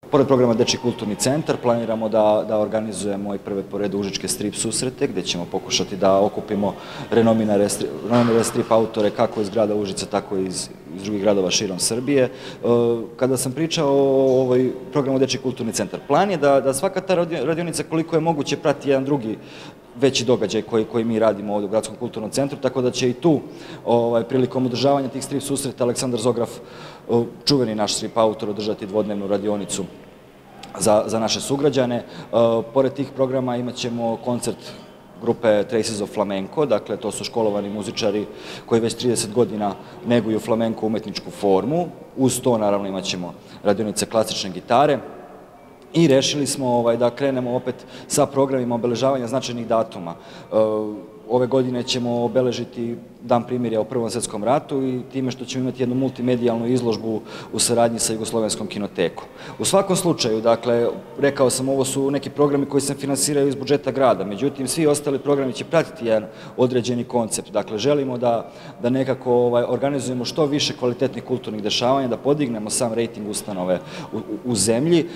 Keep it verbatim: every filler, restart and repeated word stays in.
Pored programa Dečiji kulturni centar, planiramo da, da organizujemo i prve po redu užičke strip susrete, gde ćemo pokušati da okupimo renominare, renominare strip autore kako iz grada Užica, tako i iz, iz drugih gradova širom Srbije. Kada sam pričao o ovoj programu Dečiji kulturni centar, plan je da, da svaka ta radionica koliko je moguće prati jedan drugi veći događaj koji, koji mi radimo ovdje u Gradskom kulturnom centru, tako da će i tu ovaj, prilikom održavanja tih strip susreta Aleksandar Zograf, čuveni naš strip autor, održati dvodnevnu radionicu za, za naše sugrađane. Pored tih programa imat ćemo koncert grupe Traces of Flamenco, dakle to su školovani muzičari koji već trideset godina neguju flamenko umetničku formu. Uz to naravno imat ćemo radionice klasične gitare. I rešili smo ovaj, da krenemo opet sa programima obeležavanja značajnih datuma. Ove godine ćemo obeležiti Dan primirja u Prvom svetskom ratu i time što ćemo imati jednu multimedijalnu izložbu u saradnji sa Jugoslovenskom kinotekom. U svakom slučaju, dakle, rekao sam, ovo su neki programi koji se finansiraju iz budžeta grada, međutim, svi ostali programi će pratiti jedan određeni koncept. Dakle, želimo da, da nekako ovaj, organizujemo što više kvalitetnih kulturnih dešavanja, da podignemo sam rejting ustanove u, u zemlji.